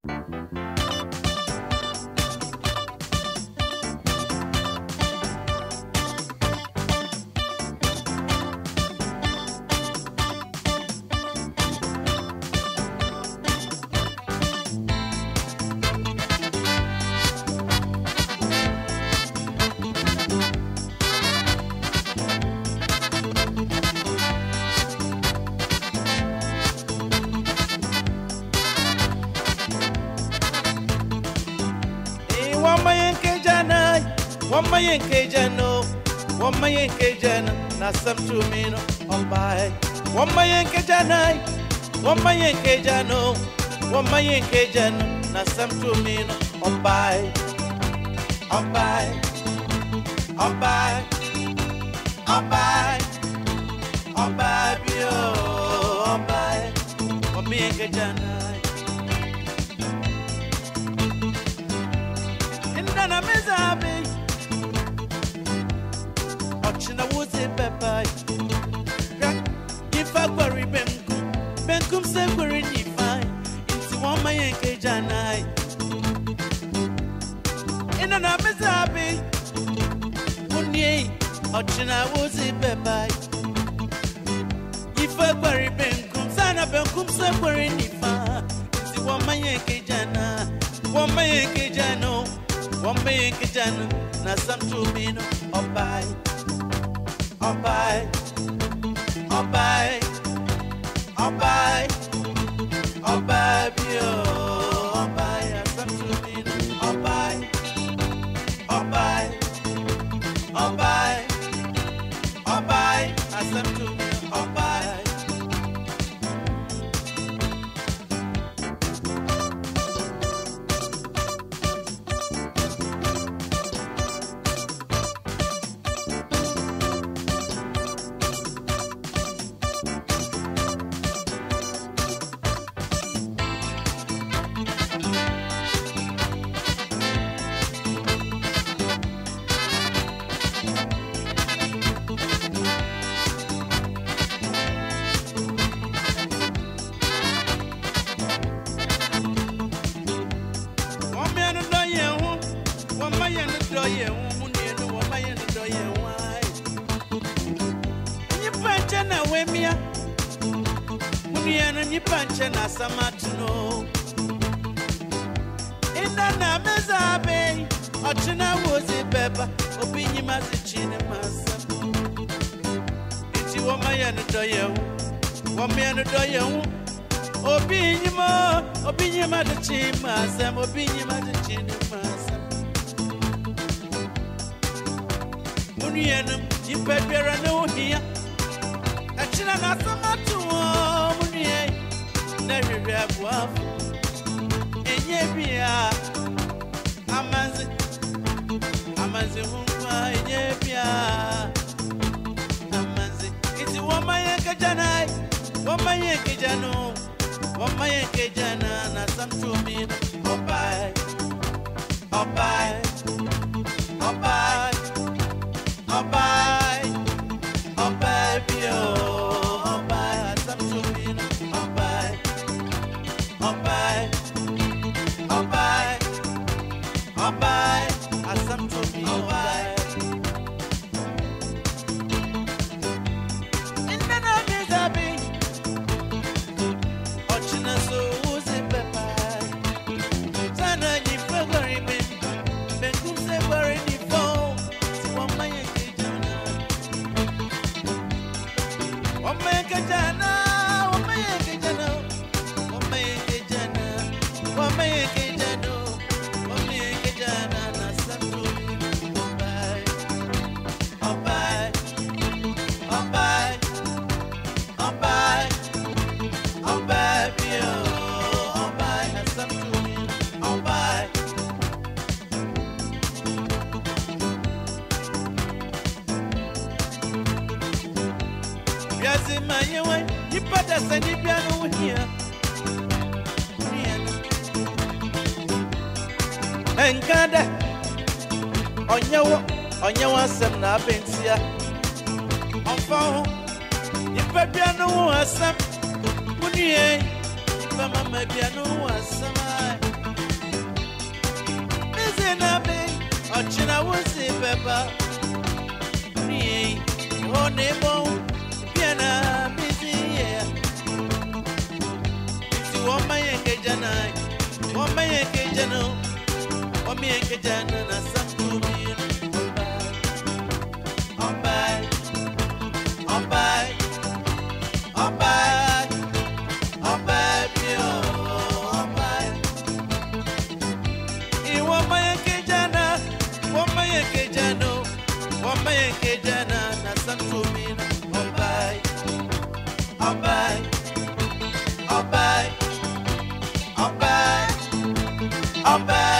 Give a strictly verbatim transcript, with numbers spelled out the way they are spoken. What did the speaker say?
One my Kajano, one my Kajana, Nasam to me on by. One my Kajana, one my Kajano, one my Kajana, Nasam to me on by. On by, on by, on by, on by, on by, one my Kajana. In the Mizabi. China was a pepper. If I worry Benkum, Benkum said we're in fine. Into one my Kajana. In an Amazabi, Munye, or China was a pepper. If I worry Benkum, Sana Benkum said we're in fine. Into one my Kajana, one my Kajano, one my Kajana, Nasam to me or buy. I'll buy, I'll buy, I'll buy, I'll buy, I'll buy, I'll buy, I'll buy, I'll buy, I'll buy, I'll buy. Samatuno in the Namazabe, Ochina was a pepper, opinion as a chinamasa. It's you, one my and a doyen, one man a doyen, opinion more, opinion as a chimasam, opinion as a chinamasa. Munianum, you better know here. A chinamasa, Munia. Never have one. And yet, we are Amazon. Amazon, and yet, we are Amazon. It's one my Kajana, one my Kajano, one my Kajana, and some to me. Oh, bye, oh, bye, oh, bye, oh, bye, oh, baby, oh, bye, some to me. I'll buy, I'll buy, I'll buy, I'll some to me, I'll buy. In the night is a bee, Ochina so who's a pepper. Sana, you feel very big, but you say very default. One man can do, one man can do. You better send it down here. And God, on your on your some na pensia. On phone, you better know what's up. Mama, maybe I know what's up. Oba, me, oh, neighbor, Piana, busy, yeah. To one my engagement, one my engagement, one my engagement, and some to me. Oba, Oba, Oba, Oba, Oba, you want my engagement, one my engagement, one my engagement, and some to me. Oba, Oba, Oba, Oba, Oba.